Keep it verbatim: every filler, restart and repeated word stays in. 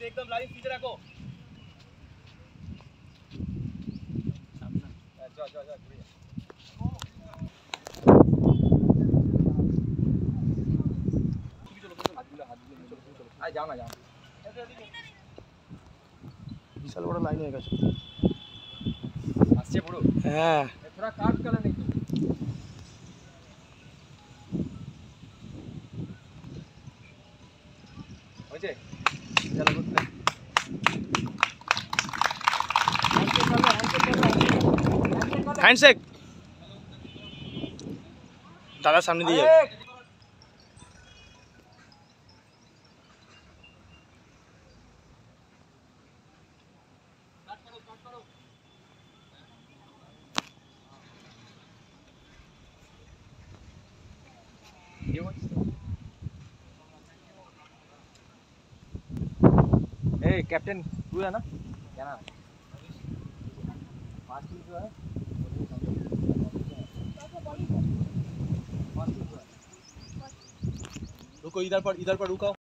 से एकदम लाइन सीधे रखो। जा जा जा আয় যাও না যাও বিশাল বড় লাইন হয়ে গেছে আসছে পুরো হ্যাঁ थोड़ा काट कर नहीं तो ओके चलो गुड हैंडशेक दादा सामने दिए ए कैप्टन तू है ना क्या नाम पांच किलो जो है रुको इधर पर इधर पर रुको